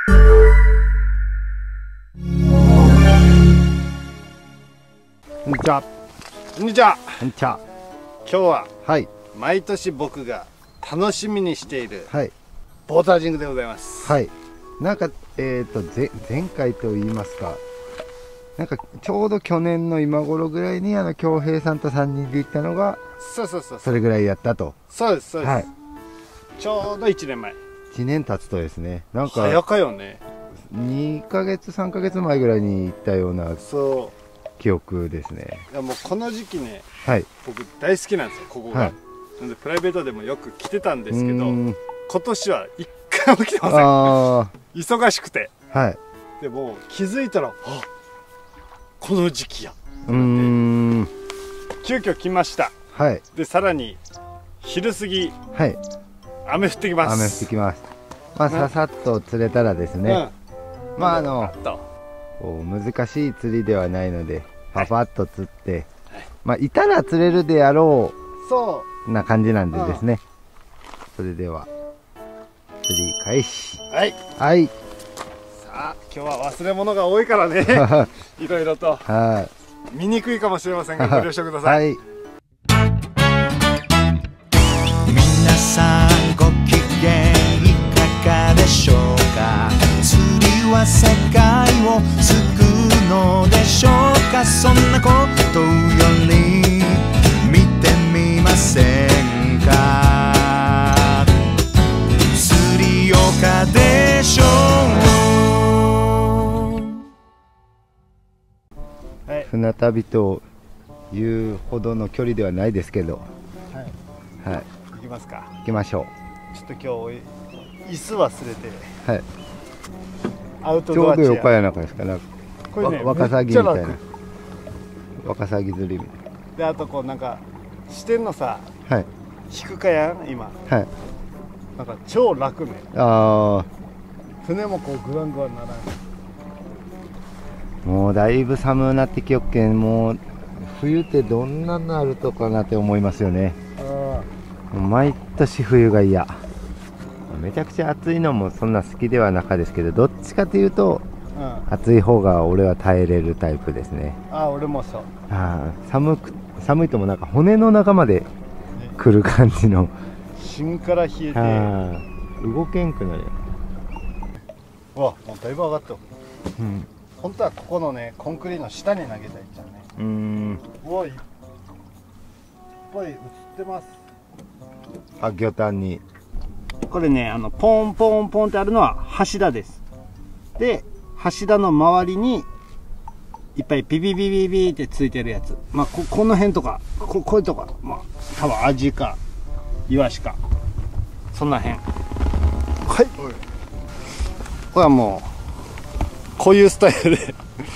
こんにちは。 こんにちは。 こんにちは。 今日ははい毎年僕が楽しみにしているはいボータージングでございます。 はい。なんか前回と言いますか、なんかちょうど去年の今頃ぐらいに恭平さんと3人で行ったのがそうそうそうそれぐらいやったと。 そうですそうです、 はい。 ちょうど1年前。 1年経つとですね、なん早かかよね。 2ヶ月3ヶ月前ぐらいに行ったようなそ記憶ですね。 う。いやもうこの時期ね、 はい僕大好きなんですよここが、 はい。 なんでプライベートでもよく来てたんですけど、 うーん今年は1回も来てません。 あ忙しくて。 あはい。 でも気づいたら、あ、この時期や。 うーん急遽来ました。 はいでさらに昼過ぎはい。 雨降ってきます。 雨降ってきます。まあねささっと釣れたらですね、まあとこう難しい釣りではないのでパパッと釣って、 はいまあいたら釣れるであろそうな感じなんでですね、それでは釣り開始。 う。はい。 はいさあ今日は忘れ物が多いからねいろいろとは見にくいかもしれませんいがご了承ください。 はい。 皆さんご機嫌いかがでしょうか。釣りは世界を救うのでしょうか。そんなことより見てみませんか。釣り岡でしょう。 はい。 船旅というほどの距離ではないですけど、 はい。 はい、 行きますか。 行きましょちょっと今日椅子忘れてう。はい。 アウトちょうどドアチェア。 横やなかですか。なんかこれねワカサギみたいなめっちゃ楽。 ワカサギ釣りみたいであとこうなんかしてんのさな。はい引くかやん今。 はい。 なんか超楽ね。 あ船もこうグワングワンならん。 あ、もうだいぶ寒くなってきよっけん、もう冬ってどんなになるとかなって思いますよね。 あ毎年冬が嫌。めちゃくちゃ暑いのもそんな好きではなかですけど、どっちかというとあ、 暑い方が俺は耐えれるタイプですね。 俺もそう。 ああ、寒いともなんか骨の中まで来る感じの。 芯から冷えて。 ああ、動けんくなるよ。 うわもうだいぶ上がった。 うん本当はここのねコンクリの下に投げたいじゃんね。 うーん。 うわいっぱい映ってます。 あ、魚探に。 これねポンポンポンってあるのは柱です。で柱の周りにいっぱいビビビビビってついてるやつ、まあこの辺とかこういうとこ、まあ多分アジかイワシかそんな辺。はいこれはもうこういうスタイルで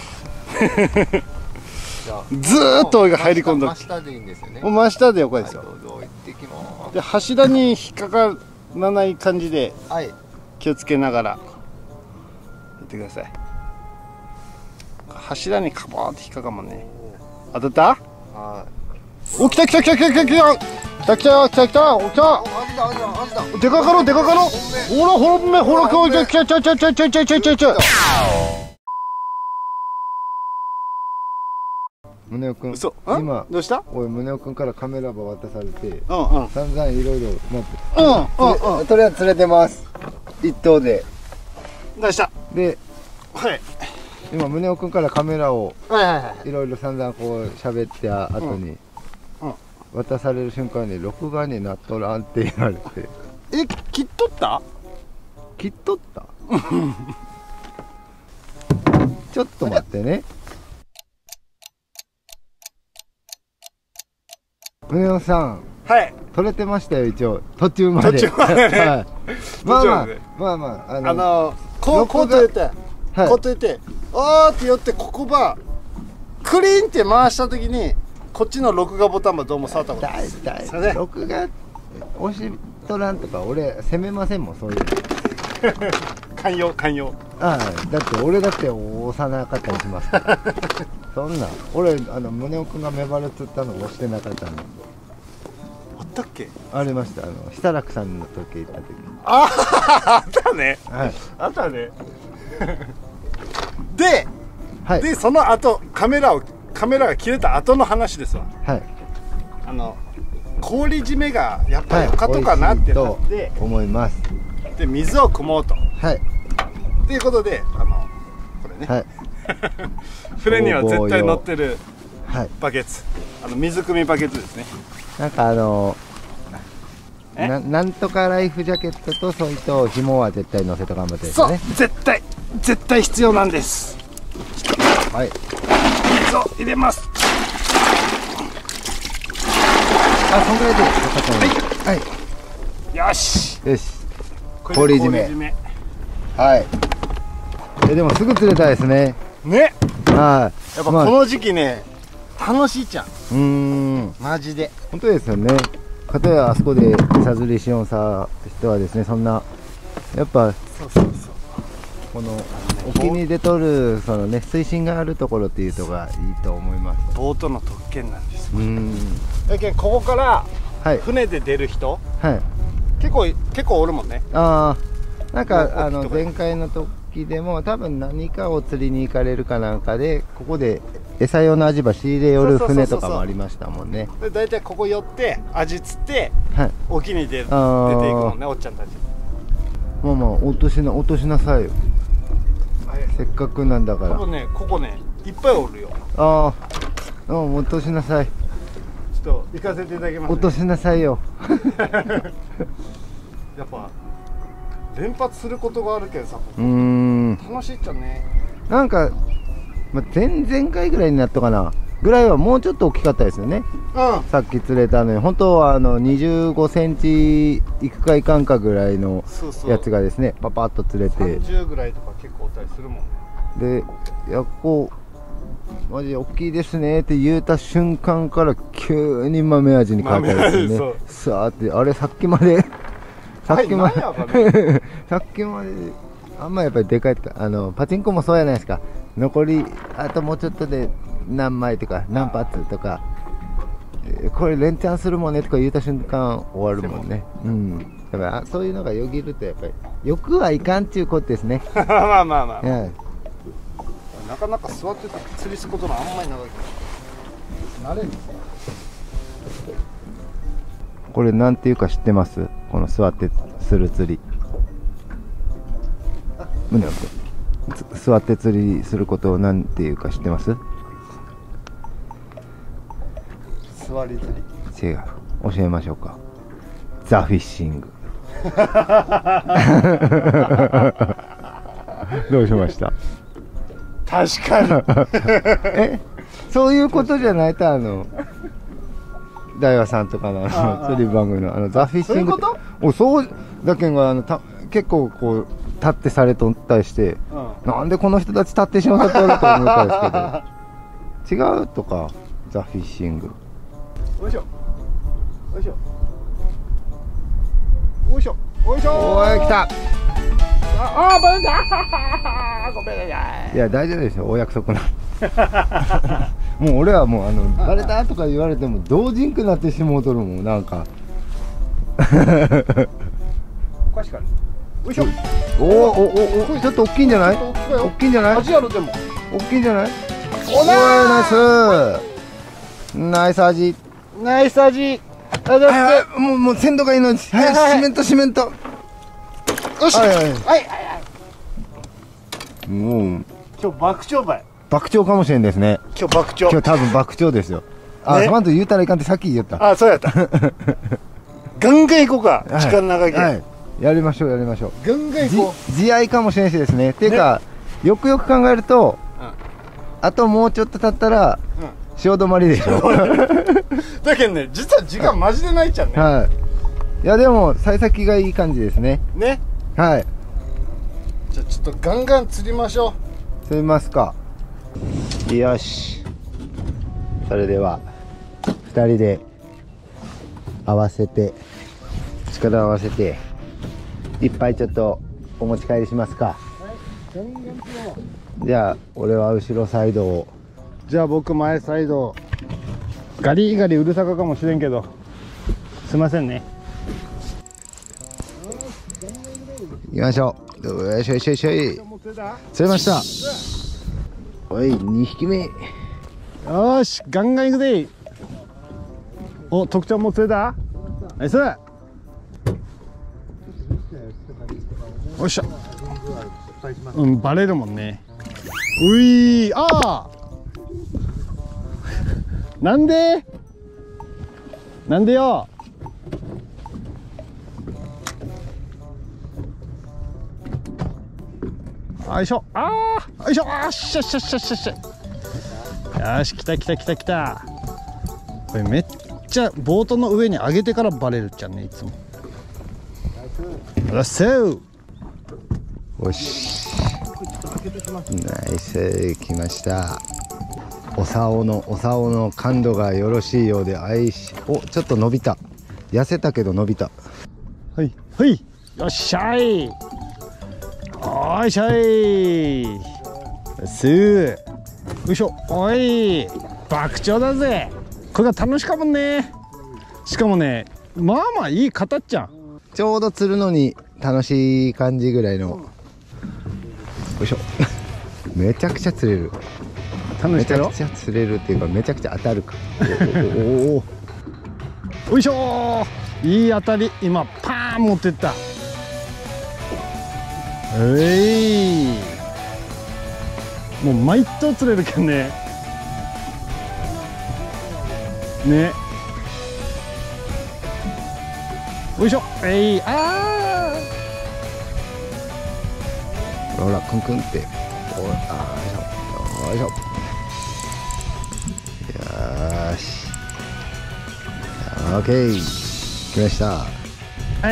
ずーっと俺が入り込んだ。 真下でいいんですよね。 もう真下で横ですよ。 どうぞ行ってきまで柱に引っかからない感じで。 す。はい。 気をつけながらやってください。柱にカボーンって引っかかもんね。当たった？ はお、来た来た来た来た来た来た来た来た来たお、来た。 い。アジだアジだアジだ。 でかかろでかかろ。ほらほらほら今日来た来た来た来た来た来た来た来た来た。 宗男くん。 嘘。 今どうした？ 俺宗男くんからカメラば渡されてうんうん散々いろいろなってうんうん。 とりあえず釣れてます一頭で。 どうした？ ではい今宗男くんからカメラをはいはいはいろいろ散々こう喋った後にうん渡される瞬間に録画になっとらんって言われて。 え、切っとった？ 切っとったちょっと待ってね。宗男さんはい。 撮れてましたよ一応途中まで。 途中までねはい、まあまあ途中までまあまあこう録画と言って、 はいこうと言ってあーって寄ってここばクリーンって回した時にこっちの録画ボタンもどうも触ったことない。 大それで体録画押しとらんとか俺責めませんもんそういうの。 寛容寛容。 ああだって俺だって押さなかったりしますからそんな俺宗男くんがメバル釣ったの押してなかったのあったっけ？ ありました。設楽さんの時行った時。 あったね。 はいあったね。 で、 はい。 でその後カメラが切れた後の話ですわ。 はい。 氷締めがやっぱり良かったかなってなって、 はい、思います。 で水を汲もうと。 はい。 ということでこれね。はい。船には絶対乗ってるバケツ、水汲みバケツですね。 なんかなんとかライフジャケットとそいと紐は絶対乗せと頑張ってですね。 そう、絶対必要なんです。 はい。 水を入れます。 あ、そんぐらいでよかったので。はい。 よし。 よし。氷締め。はい。でもすぐ釣れたですね。 ね。 はい。 やっぱこの時期ね、楽しいじゃん。マジで。 本当ですよね。かたやあそこで餌釣りしようさ人はですね、そんなやっぱこの沖に出とるそのね水深があるところっていうのがいいと思います。 ボートの特権なんです。だけどここから船で出る人、はい、結構おるもんね。ああ、なんか前回の時でも多分何かを釣りに行かれるかなんかでここで餌用のアジ場仕入れ寄る船とかもありましたもんね。 で大体ここ寄ってアジ釣って、はい、沖に出ていくもんね、おっちゃんたち。 まあ落としなさいよ、せっかくなんだから。 多分ね、ここねいっぱいおるよ。 ああ、落としなさい。 ちょっと行かせていただきます、ね。 落としなさいよ。 やっぱ連発することがあるけどさ、楽しいっちゃね。 なんか前々回ぐらいになったかなぐらいはもうちょっと大きかったですよね。さっき釣れたのに本当は25センチいくかいかんかぐらいのやつがですね、パパッと釣れて 30ぐらいとか結構おったりするもんね。 で、こうマジ大きいですねって言うた瞬間から急に豆味に変わったりですね。さーってあれさっきまでさっきまであんまやっぱりでかいとかパチンコもそうやないですか。残りあともうちょっとで何枚とか何発とかこれ連チャンするもんねとか言った瞬間終わるもんね。だからそういうのがよぎるとやっぱり欲はいかんっていうことですね。 まあなかなか座って釣りすることのあんまり長くない。慣れんの。 これなんていうか知ってます？この座ってする釣り。胸を座って釣りすることをなんていうか知ってます？ 座り釣り。 違う。教えましょうか。ザ・フィッシング。どうしました？ 確かに。 そういうことじゃないと大和さんとかの釣り番組のザ・フィッシング。そうだけが結構こう立ってされとったりして、なんでこの人たち立ってしまったんだと思ったんですけど違うとか。ザ・フィッシング。 おいしょおいしょおいしょおいしょ。 おーい、来た。 バレた。ごめんなさい。 いや大丈夫ですよ、お約束な。もう俺はもうバレたとか言われても同人くなってしもうとるもん、なんか。 おかしかった。よいしょ。 おちょっと大きいんじゃない？大きいんじゃない？ 味あるでも。 大きいんじゃない？おー、ナイス味。 ナイス味。 もう鮮度がいいのに。はい、シメント。よし。はい。 もう今日爆鳥ばい。 爆鳥かもしれんですね。 今日爆鳥。 今日多分爆鳥ですよ。あ、その後言うたらいかんってさっき言った。 あ、そうやった。ガンガン行こうか。時間長いけど。 やりましょう。ガンガン行こう。慈愛かもしれんしですね。っていうか、よくよく考えると、あともうちょっと経ったら潮止まりでしょ。 だけどね、実は時間マジでないっちゃうね。 はい。いやでも幸先がいい感じですね。 ね。 はい。 じゃあちょっとガンガン釣りましょう。釣りますか。よし。それでは2人で力を合わせていっぱいちょっとお持ち帰りしますか。はい。ガンガン釣ろう。じゃあ俺は後ろサイドを。 じゃあ僕前サイド。ガリガリうるさかもしれんけどすいませんね。 行きましょう。よいしょよいしょよいしょい。釣れました。おい、2匹目。 よーし、ガンガンいくで。お、徳ちゃんも釣れた。ナイス。よっしゃ。うん、バレるもんね。ういー、ああ。なんで。なんでよ。よいしょ。ああ、よいしょ。あーしゃしゃしゃしゃしゃ。よし、来た来た来た来た。これめっちゃボートの上に上げてからバレるっちゃね、いつも。よっしゃ。 よし。ナイス、来ました。お竿の感度がよろしいようで、お、ちょっと伸びた。痩せたけど伸びた。 はいはい。よっしゃい。おいしょい。よいしょ。おい、爆釣だぜ。これが楽しかもんね。しかもね、まあまあいい形じゃん。 ちょうど釣るのに楽しい感じぐらいの。よいしょ。めちゃくちゃ釣れる。 楽しかろ。 めちゃくちゃ釣れるっていうか、めちゃくちゃ当たるか。 おお。よいしょー。いい当たり。今パーン持ってった。もう毎頭釣れるけんね。ね。よいしょ。ああ。ほら、クンクンって。よいしょ。よーし。オッケー。来ました。 はい。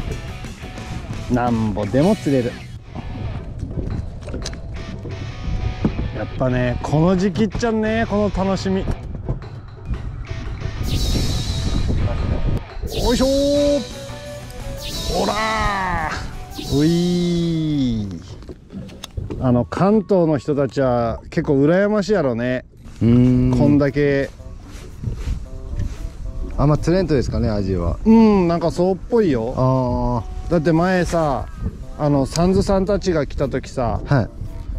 なんぼでも釣れる。やっぱね、この時期っちゃね、この楽しみ。よいしょー。ほらー。ういー。関東の人たちは結構羨ましいやろね。こんだけ。 あんま釣れんとですかね、アジは。 なんかそうっぽいよ。 ああ。 だって前さ、サンズさんたちが来た時さ、 はい。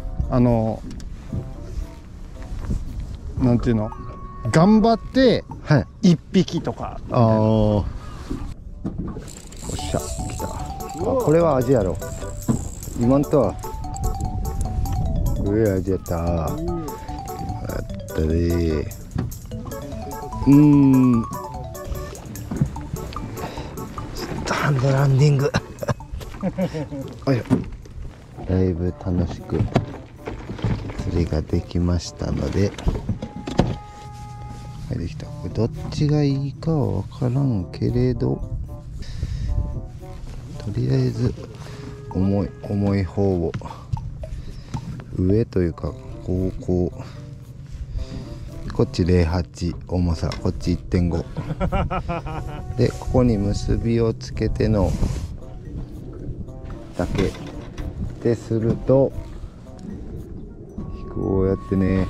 なんていうの、頑張って1匹とか。 ああ。おっしゃ、来た。これはアジやろ。今んとは上アジやった。やったで。ハンドランディングだいぶ楽しく釣りができましたので、できた。これどっちがいいかは分からんけれど、とりあえず重い方を上というか、こっち08、重さこっち 1.5 で、ここに結びをつけてのだけですると、こうやってね、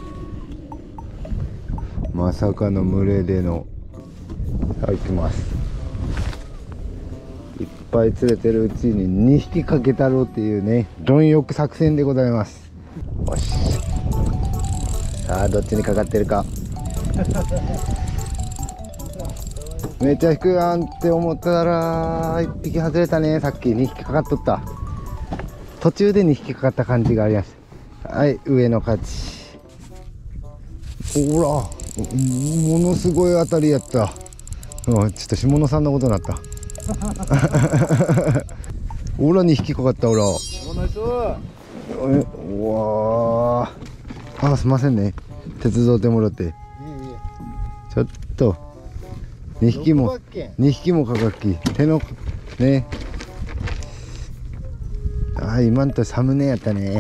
まさかの群れでの、さあ行きます。いっぱい釣れてるうちに2匹かけたろうっていうね、貪欲作戦でございます。よし、さあどっちにかかってるかめっちゃ低いやんって思ったら1匹外れたね。さっき2匹かかっとった。途中で2匹かかった感じがありました。はい、上の勝ち。ほら、ものすごい当たりやった。ちょっと下野さんのことになったほら2匹かかった。ほら、うわあ、すいませんね、手伝ってもらって。ちょっと2匹もかかっき手のね。今んとサムネやったね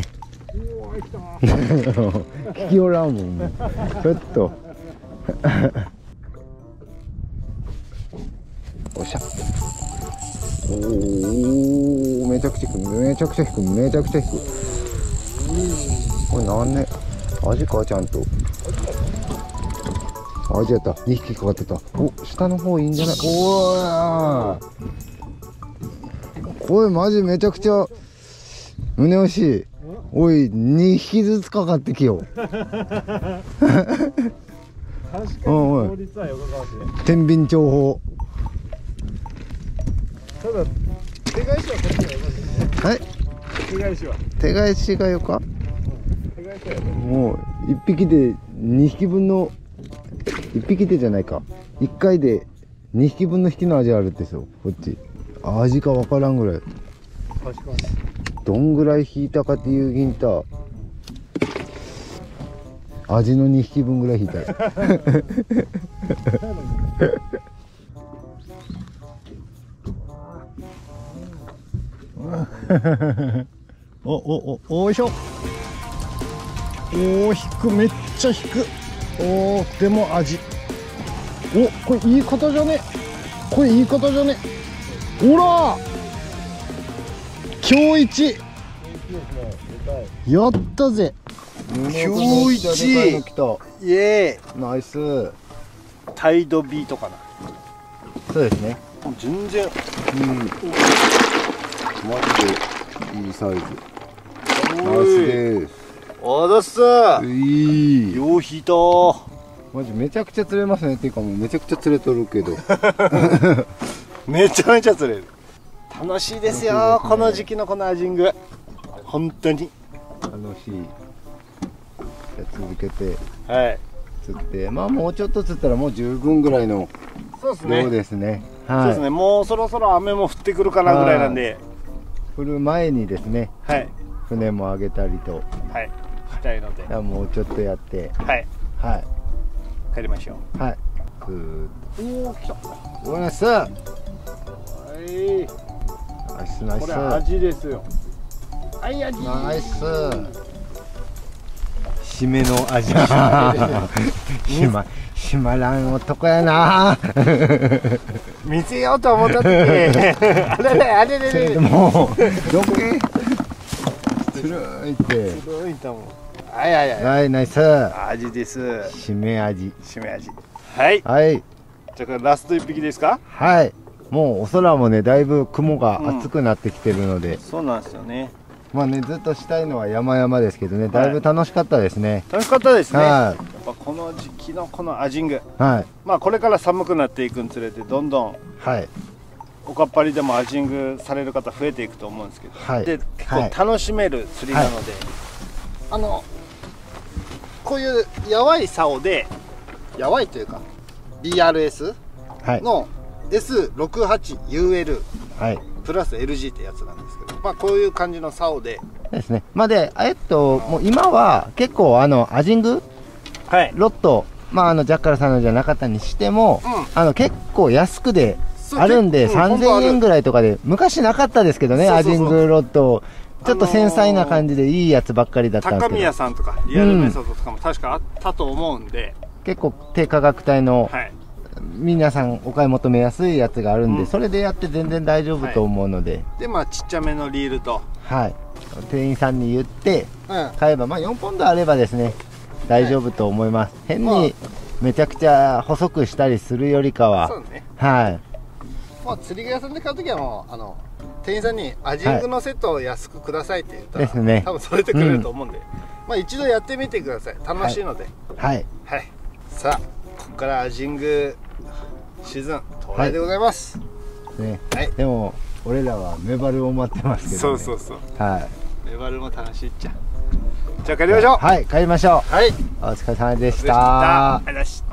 聞きおらんもん、ちょっとおっしゃ。おお、めちゃくちゃ低く、めちゃくちゃ低く、めちゃくちゃ低く。これなんね、アジかちゃんと。アジやった。2匹かかってた。お、下の方いいんじゃない。おお、 これマジめちゃくちゃ胸惜しい。おい、2匹ずつかかってきよう。 確かに効率はよかかもしれない。 天秤重宝。 ただ手返しはこっちがよかったね。 はい、 手返しは手返しがよか。 手返しはよかっもう1匹で2匹分の、1匹でじゃないか、1回で2匹分の引きの味あるんですよ、こっち。味かわからんぐらい。 た。確かに。 どんぐらい引いたかっていう銀太、味の2匹分ぐらい引いたよ。おいしょ。お引く、めっちゃ引く。でも味。これいい方じゃね。これいい方じゃね。ほら、今日一。やったぜ。 今日一。イエーイ。 ナイス。 タイドビートかな。 そうですね。 全然。 マジでいいサイズ。ナイスです。 おだっす。 いい。 よう引いた。 マジめちゃくちゃ釣れますね。っていうかもうめちゃくちゃ釣れとるけど。 めちゃめちゃ釣れる。楽しいですよ、この時期のこのアジング。本当に楽しい。じゃあ続けてはい釣って、まあもうちょっと釣ったらもう十分ぐらいのそうですね。 量ですね。 そうですね。もうそろそろ雨も降ってくるかなぐらいなんで、 降る前にですね、 はい船も上げたりと、 はいしたいので、 じゃあもうちょっとやって、 はいはい帰りましょはい。 う。おお来た。 おナイス。 はいナイスナイス。 これ味ですよ。はい味。 ナイス。締めの味。しまらん男やな。 見せようと思った時あれれあれれれもうどけ。つるいってすごいんだもん。はいはいはい。 はい、ナイス。 味です。 締め味。 締め味。はい。 はいじゃあラスト1匹ですか。 はい。もうお空もね、だいぶ雲が厚くなってきてるので、 そうなんですよね。 まあね、ずっとしたいのは山々ですけどね、だいぶ楽しかったですね。 楽しかったですね。やはっぱこの時期のこのアジング、 い。はい。 まあこれから寒くなっていくにつれてどんどんはい。 おかっぱりでもアジングされる方増えていくと思うんですけど、 はいで結構楽しめる釣りなので、こういうやわい竿で、やわいというか BRS はい。 の S68UL はい。 プラス LG ってやつなんですけど、まあこういう感じの竿で、 ですね。まあで、もう今は結構アジングはい、 ロット、まあジャッカルさんのじゃなかったにしても、結構安くであるんで、3000円ぐらいとかで、昔なかったですけどね、アジングロット。ちょっと繊細な感じでいいやつばっかりだったんですけど、 高宮さんとかリアルメソッドとかも確かあったと思うんで、 結構低価格帯の、 はい、 皆さんお買い求めやすいやつがあるんで、それでやって全然大丈夫と思うので、 でまあちっちゃめのリールと、 はい、店員さんに言って買えば、まあ4ポンドあればですね、大丈夫と思います。変にめちゃくちゃ細くしたりするよりかは、 そうね、 はい。 まあ釣り具屋さんで買うときはもう店員さんにアジングのセットを安くくださいって言ったら、 ですね、 多分それでくれると思うんで、まあ一度やってみてください。楽しいので、 はいはい、さあここからアジングシーズン到来でございます、 ね、 はい、 でも俺らはメバルを待ってますけど、ね、 そうそう、 はい、 メバルも楽しいっちゃ。じゃあ帰りましょう。 はい、帰りましょう。 はい、 お疲れ様でした。 ありがとうございました。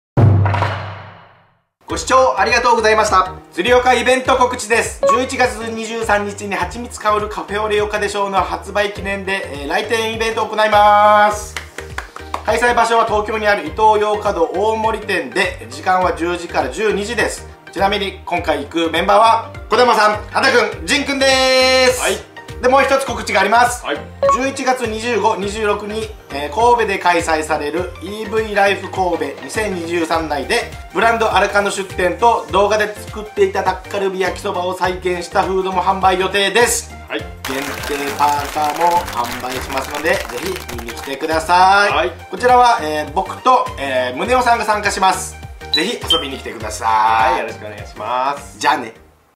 ご視聴ありがとうございました。釣り岡イベント告知です。11月23日にはちみつ香るカフェオレオカでショーの発売記念で、来店イベントを行います。開催場所は東京にある伊東洋華堂大森店で、時間は10時から12時です。ちなみに今回行くメンバーは小玉さん、畑くん、仁くんです。はい。でもう一つ告知があります、はい、11月25、26に、神戸で開催される EV ライフ神戸2023内でブランドアルカの出店と動画で作っていたタッカルビ焼きそばを再現したフードも販売予定です、はい、限定パーカーも販売しますのでぜひ見に来てください、はい、こちらは、僕と、宗男さんが参加します。ぜひ遊びに来てください、はい、よろしくお願いします。じゃあね。